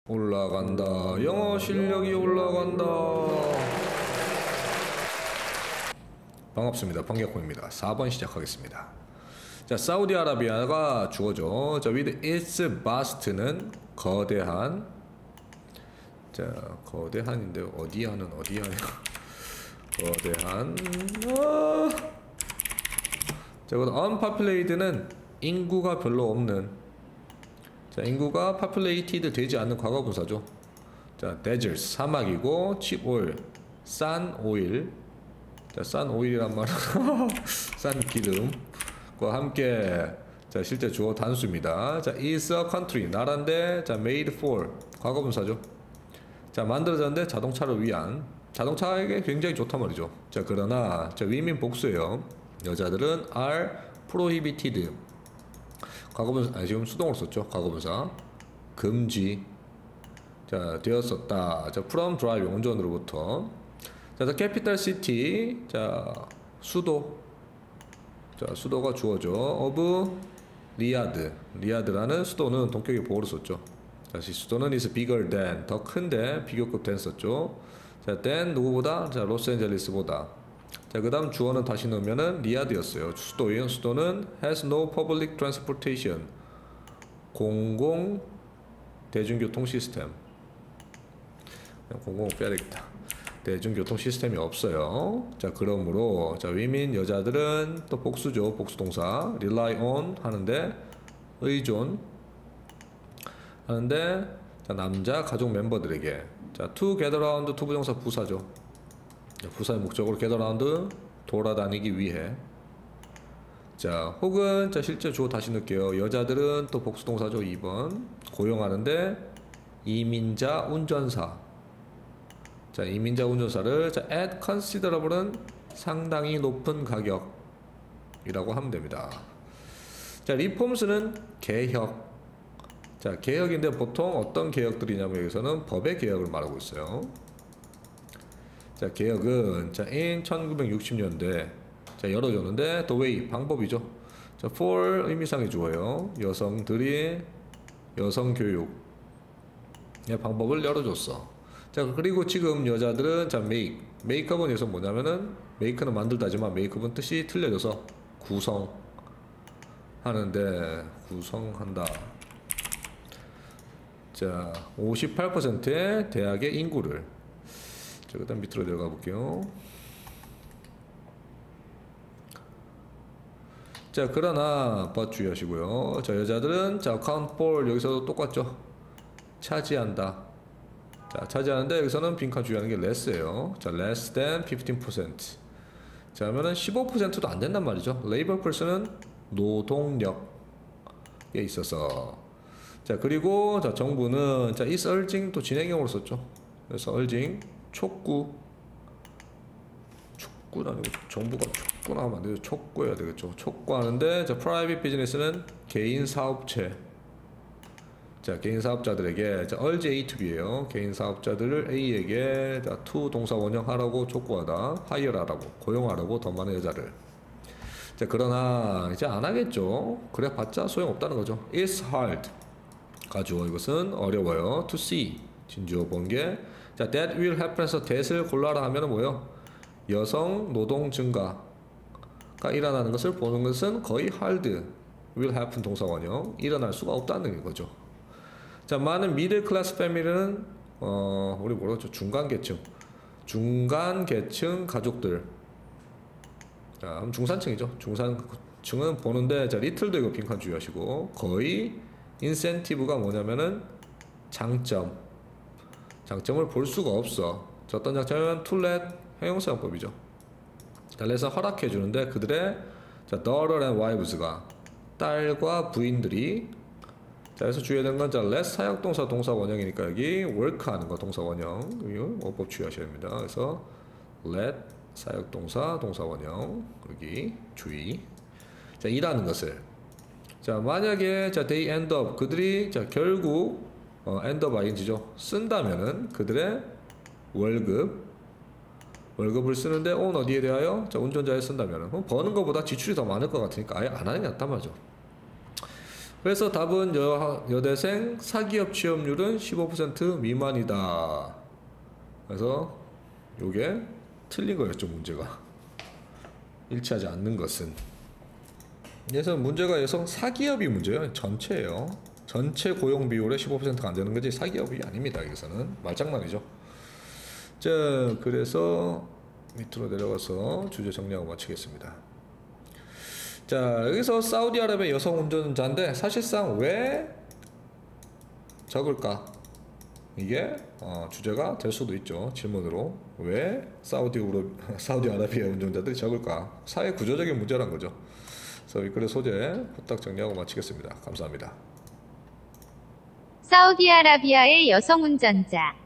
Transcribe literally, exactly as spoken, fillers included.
올라간다. 영어 실력이 올라간다. 반갑습니다. 방격호입니다. 사 번 시작하겠습니다. 자, 사우디아라비아가 주어죠. 자, with its vast는 거대한. 자, 거대한인데 어디하는 어디하냐? 거대한. 아. 자, 그리고 unpopulated 인구가 별로 없는. 자, 인구가 populated 되지 않는 과거분사죠. 자, desert 사막이고 cheap oil 싼 오일. 자, 싼 오일이란 말은 싼 기름과 함께 자, 실제 주어 단수입니다. 자, is a country 나라인데 자, made for 과거분사죠. 자, 만들어졌는데 자동차를 위한. 자동차에게 굉장히 좋단 말이죠. 자, 그러나 자, 위민 복수예요. 여자들은 are prohibited 과거분사, 아니 지금 수동으로 썼죠. 과거분사 금지 자 되었었다. 자 from drive 운전으로부터. 자 the capital city 자 수도 자 수도가 주어져 of 리야드 리야드라는 수도는 동격의 보호를 썼죠. 다시 수도는 is bigger than 더 큰데 비교급 than 썼죠. 자 than 누구보다 자 로스앤젤레스보다. 자, 그 다음 주어는 다시 넣으면은 리야드였어요. 수도예요. 수도는 has no public transportation 공공 대중교통 시스템. 공공 빼야 되겠다. 대중교통 시스템이 없어요. 자, 그러므로 자, 위민 여자들은 또 복수죠. 복수동사 rely on 하는데 의존 하는데 자, 남자 가족 멤버들에게 자, to gather around to 부정사 부사죠. 부사의 목적으로 gather around 돌아다니기 위해. 자, 혹은 자, 실제 주어 다시 넣을게요. 여자들은 또 복수동사죠. 이 번 고용하는데 이민자 운전사. 자, 이민자 운전사를 자, at considerable은 상당히 높은 가격이라고 하면 됩니다. 자, reforms는 개혁. 자, 개혁인데 보통 어떤 개혁들이냐면 여기서는 법의 개혁을 말하고 있어요. 자, 개혁은 자, in 천구백육십 년대 자, 열어줬는데 the way 방법이죠. 자, for 의미상의 주어요. 여성들이 여성 교육 의 방법을 열어줬어. 자, 그리고 지금 여자들은 자, make makeup은 여기서 뭐냐면은 make는 만들다지만 makeup은 뜻이 틀려져서 구성 하는데 구성한다. 자, 오십팔 퍼센트의 대학의 인구를. 자, 그 다음 밑으로 내려가 볼게요. 자, 그러나 but 주의하시고요. 자, 여자들은 자, account for 여기서도 똑같죠. 차지한다. 자, 차지하는데 여기서는 빈칸 주의하는 게 less예요. 자, less than fifteen percent. 자, 하면은 십오 퍼센트도 안 된단 말이죠. labor person은 노동력에 있어서. 자, 그리고 자, 정부는 자, is urging 또 진행형으로 썼죠. 그래서 urging 촉구 촉구는 아니고 정부가 촉구나 하면 안 되죠. 촉구해야 되겠죠. 촉구하는데 자, private business는 개인 사업체. 자, 개인 사업자들에게 자, urge A to B예요. 개인 사업자들을 A에게 자, to 동사 원형하라고 촉구하다. hire 하라고 고용하라고 더 많은 여자를. 자, 그러나 이제 안 하겠죠. 그래 봤자 소용없다는 거죠. It's hard 가주어 이것은 어려워요. to see 진주어 번개. 자, that will happen.에서 that을 골라라 하면은 뭐요? 여성 노동 증가가 일어나는 것을 보는 것은 거의 hard will happen 동사 원형 일어날 수가 없다는 거죠. 자, 많은 middle class family는 어 우리 뭐라고 하죠? 중간 계층 중간 계층 가족들. 자, 중산층이죠. 중산층은 보는데 자, little도 이거 빈칸 주의하시고 거의 인센티브가 뭐냐면은 장점 장점을 볼 수가 없어. 자, 어떤 장점이면 to let 형용사용법이죠. 자, let에서 허락해 주는데 그들의 자, daughter and wives가 딸과 부인들이. 자, 그래서 주의해야 되는 건 자, let 사역동사 동사 원형이니까 여기 work 하는 거 동사 원형 어법 주의하셔야 됩니다. 그래서 let 사역동사 동사 원형 여기 주의. 자, 일하는 것을. 자, 만약에 자, they end up 그들이 자, 결국 어, end up ing죠. 쓴다면은 그들의 월급 월급을 쓰는데 on 어디에 대하여? 자, 운전자에 쓴다면은 버는 것보다 지출이 더 많을 것 같으니까 아예 안 하는 게 낫단 말이죠. 그래서 답은 여, 여대생 사기업 취업률은 십오 퍼센트 미만이다. 그래서 요게 틀린 거였죠, 문제가. 일치하지 않는 것은. 그래서 문제가 여성 사기업이 문제예요. 전체예요. 전체 고용 비율의 십오 퍼센트가 안 되는 거지 사기업이 아닙니다. 여기서는 말장난이죠. 자, 그래서 밑으로 내려가서 주제 정리하고 마치겠습니다. 자, 여기서 사우디아라비아 여성 운전자인데 사실상 왜 적을까? 이게 어, 주제가 될 수도 있죠. 질문으로 왜 사우디우로, 사우디아라비아 운전자들이 적을까? 사회 구조적인 문제란 거죠. 그래서 윗글의 소재 후딱 정리하고 마치겠습니다. 감사합니다. 사우디아라비아의 여성 운전자